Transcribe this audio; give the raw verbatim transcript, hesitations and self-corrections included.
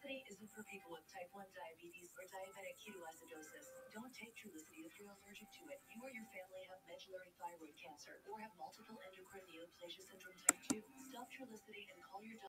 Trulicity isn't for people with type one diabetes or diabetic ketoacidosis. Don't take Trulicity if you're allergic to it. You or your family have medullary thyroid cancer or have multiple endocrine neoplasia syndrome type two. Stop Trulicity and call your doctor.